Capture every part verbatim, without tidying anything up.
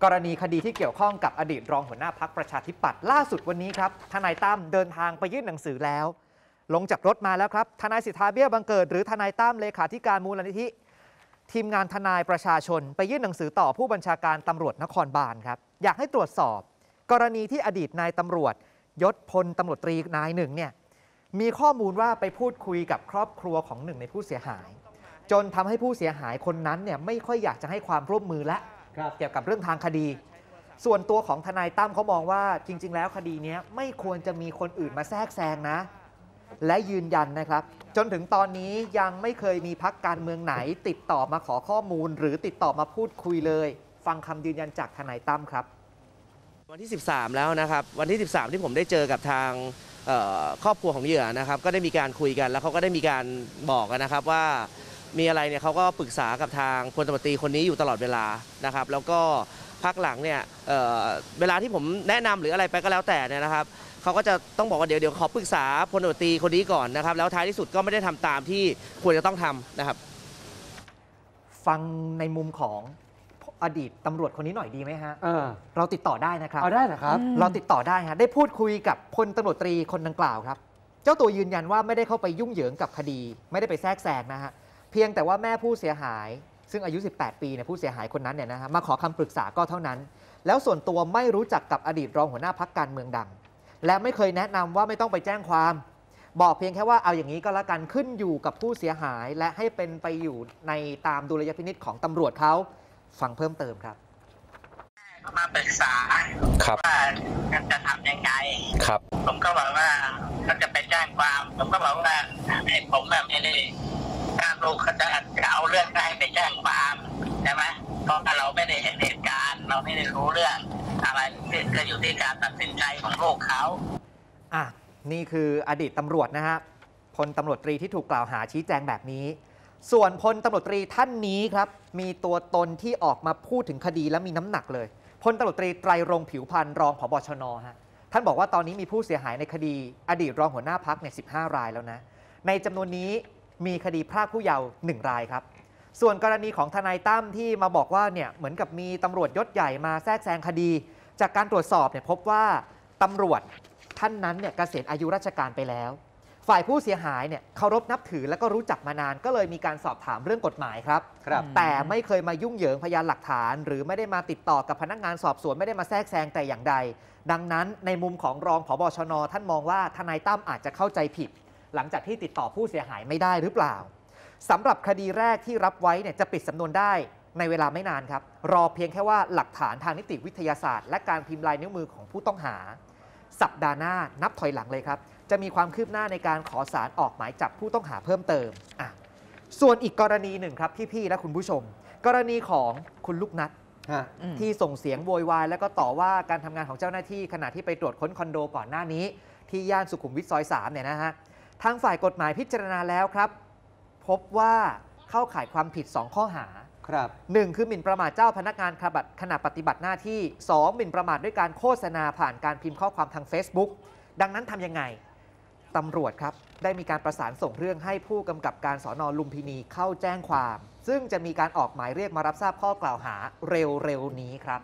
กรณีคดีที่เกี่ยวข้องกับอดีตรองหัวหน้าพรรคประชาธิปัตย์ล่าสุดวันนี้ครับทนายตั้มเดินทางไปยื่นหนังสือแล้วลงจากรถมาแล้วครับทนายสิทธาเบี้ยบังเกิดหรือทนายตั้มเลขาธิการมูลนิธิทีมงานทนายประชาชนไปยื่นหนังสือต่อผู้บัญชาการตำรวจนครบาลครับอยากให้ตรวจสอบกรณีที่อดีตนายตำรวจยศพลตำรวจตรีนายหนึ่งเนี่ยมีข้อมูลว่าไปพูดคุยกับครอบครัวของหนึ่งในผู้เสียหายจนทำให้ผู้เสียหายคนนั้นเนี่ยไม่ค่อยอยากจะให้ความร่วมมือและเกี่ยวกับเรื่องทางคดีส่วนตัวของทนายตั้มเขามองว่าจริงๆแล้วคดีนี้ไม่ควรจะมีคนอื่นมาแทรกแซงนะและยืนยันนะครับจนถึงตอนนี้ยังไม่เคยมีพรรคการเมืองไหนติดต่อมาขอข้อมูลหรือติดต่อมาพูดคุยเลยฟังคำยืนยันจากทนายตั้มครับวันที่สิบสามแล้วนะครับวันที่สิบสามที่ผมได้เจอกับทางครอบครัวของเหยื่อนะครับก็ได้มีการคุยกันแล้วเขาก็ได้มีการบอกนะครับว่ามีอะไรเนี่ยเขาก็ปรึกษากับทางพลตำรวจตรีคนนี้อยู่ตลอดเวลานะครับแล้วก็พักหลังเนี่ย เ, เวลาที่ผมแนะนำหรืออะไรไปก็แล้วแต่เนี่ยนะครับเขาก็จะต้องบอกว่าเดี๋ยวเดี๋ยวขอปรึกษาพลตำรวจตรีคนนี้ก่อนนะครับแล้วท้ายที่สุดก็ไม่ได้ทำตามที่ควรจะต้องทำนะครับฟังในมุมของอดีตตำรวจคนนี้หน่อยดีไหมฮะเออเราติดต่อได้นะครับเอาได้เหรอครับเราติดต่อได้ฮะได้พูดคุยกับพลตำรวจตรีคนดังกล่าวครับเจ้าตัวยืนยันว่าไม่ได้เข้าไปยุ่งเหยิงกับคดีไม่ได้ไปแทรกแซงนะฮะเพียงแต่ว่าแม่ผู้เสียหายซึ่งอายุสิบแปดปีเนี่ยผู้เสียหายคนนั้นเนี่ยนะฮะมาขอคำปรึกษาก็เท่านั้นแล้วส่วนตัวไม่รู้จักกับอดีตรองหัวหน้าพรรคการเมืองดังและไม่เคยแนะนำว่าไม่ต้องไปแจ้งความบอกเพียงแค่ว่าเอาอย่างนี้ก็แล้วกันขึ้นอยู่กับผู้เสียหายและให้เป็นไปอยู่ในตามดุลยพินิจของตำรวจเขาฟังเพิ่มเติมครับมาปรึกษาว่าจะทำยังไงครับผมก็บอกว่าเขาจะไปแจ้งความผมก็บอกว่าไอ้ผมแบบไม่ได้การลูกเขาจะจะเอาเรื่องให้ไปแจ้งความใช่ไหมเพราะเราไม่ได้เห็นเหตุการณ์เราไม่ได้รู้เรื่องอะไรก็อยู่ที่การตัดสินใจของลูกเขาอ่ะนี่คืออดีตตำรวจนะฮะพลตำรวจตรีที่ถูกกล่าวหาชี้แจงแบบนี้ส่วนพลตำรวจตรีท่านนี้ครับมีตัวตนที่ออกมาพูดถึงคดีและมีน้ำหนักเลยพลตำรวจตรีไตรรงค์ผิวพรรณรองผบชนฮะท่านบอกว่าตอนนี้มีผู้เสียหายในคดีอดีตรองหัวหน้าพรรคเนี่ยสิบห้ารายแล้วนะในจำนวนนี้มีคดีพรากผู้เยาว์หนึ่งรายครับส่วนกรณีของทนายตั้มที่มาบอกว่าเนี่ยเหมือนกับมีตำรวจยศใหญ่มาแทรกแซงคดีจากการตรวจสอบเนี่ยพบว่าตำรวจท่านนั้นเนี่ยเกษียณอายุราชการไปแล้วฝ่ายผู้เสียหายเนี่ยเคารพนับถือและก็รู้จักมานานก็เลยมีการสอบถามเรื่องกฎหมายครับแต่ไม่เคยมายุ่งเหยิงพยานหลักฐานหรือไม่ได้มาติดต่อกับพนักงานสอบสวนไม่ได้มาแทรกแซงแต่อย่างใดดังนั้นในมุมของรองผบชนท่านมองว่าทนายตั้มอาจจะเข้าใจผิดหลังจากที่ติดต่อผู้เสียหายไม่ได้หรือเปล่าสำหรับคดีแรกที่รับไว้เนี่ยจะปิดสำนวนได้ในเวลาไม่นานครับรอเพียงแค่ว่าหลักฐานทางนิติวิทยาศาสตร์และการพิมพ์ลายนิ้วมือของผู้ต้องหาสัปดาห์หน้านับถอยหลังเลยครับจะมีความคืบหน้าในการขอศาลออกหมายจับผู้ต้องหาเพิ่มเติมอ่ะส่วนอีกกรณีหนึ่งครับพี่ๆและคุณผู้ชมกรณีของคุณลูกนัทที่ส่งเสียงโวยวายแล้วก็ต่อว่าการทำงานของเจ้าหน้าที่ขณะที่ไปตรวจค้นคอนโดก่อนหน้านี้ที่ย่านสุขุมวิทซอยสามเนี่ยนะฮะทางฝ่ายกฎหมายพิจารณาแล้วครับพบว่าเข้าข่ายความผิดสองข้อหาครับหนึ่งคือหมิ่นประมาทเจ้าพนักงานขณะปฏิบัติหน้าที่สองหมิ่นประมาทด้วยการโฆษณาผ่านการพิมพ์ข้อความทาง Facebook ดังนั้นทำยังไงตำรวจครับได้มีการประสานส่งเรื่องให้ผู้กำกับการสน.ลุมพินีเข้าแจ้งความซึ่งจะมีการออกหมายเรียกมารับทราบข้อกล่าวหาเร็วๆนี้ครับ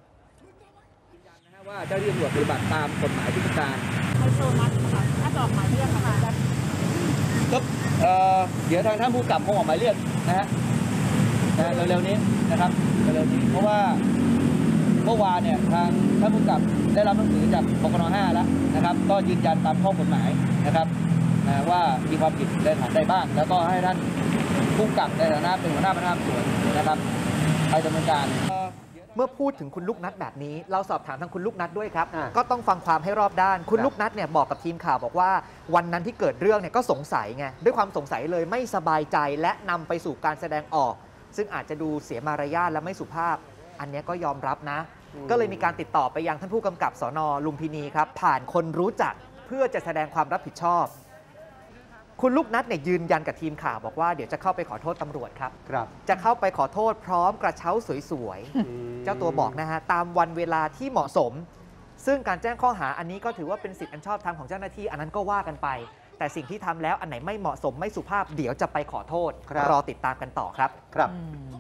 ว่าเจ้าหน้าที่ตำรวจปฏิบัติตามกฎหมายทุกประการไม่โซนัดค่ะถ้าออกหมายเรียกค่ะก็เดี๋ยวทางท่านผู้กำกับคงออกหมายเรียกนะฮะเร็วๆนี้นะครับเร็วๆนี้เพราะว่าเมื่อวานเนี่ยทางท่านผู้กำกับได้รับหนังสือจากปกน.ห้าแล้วนะครับก็ยืนยันตามข้อกฎหมายนะครับว่ามีความผิดในฐานใดบ้างแล้วก็ให้ท่านผู้กำกับในฐานะเป็นหัวหน้าพนักงานสอบสวนนะครับไปดำเนินการเมื่อพูดถึงคุณลูกนัทแบบนี้เราสอบถามทางคุณลูกนัทด้วยครับก็ต้องฟังความให้รอบด้านคุณลูกนัทเนี่ยบอกกับทีมข่าวบอกว่าวันนั้นที่เกิดเรื่องเนี่ยก็สงสัยไงด้วยความสงสัยเลยไม่สบายใจและนำไปสู่การแสดงออกซึ่งอาจจะดูเสียมารยาทและไม่สุภาพอันนี้ก็ยอมรับนะก็เลยมีการติดต่อไปยังท่านผู้กำกับสน.ลุมพินีครับผ่านคนรู้จักเพื่อจะแสดงความรับผิดชอบคุณลูกนัทเนี่ยยืนยันกับทีมข่าวบอกว่าเดี๋ยวจะเข้าไปขอโทษตำรวจครับจะเข้าไปขอโทษพร้อมกระเช้าสวยๆเจ้าตัวบอกนะฮะตามวันเวลาที่เหมาะสมซึ่งการแจ้งข้อหาอันนี้ก็ถือว่าเป็นสิทธิอันชอบธรรมของเจ้าหน้าที่อันนั้นก็ว่ากันไปแต่สิ่งที่ทำแล้วอันไหนไม่เหมาะสมไม่สุภาพเดี๋ยวจะไปขอโทษรอติดตามกันต่อครับครับ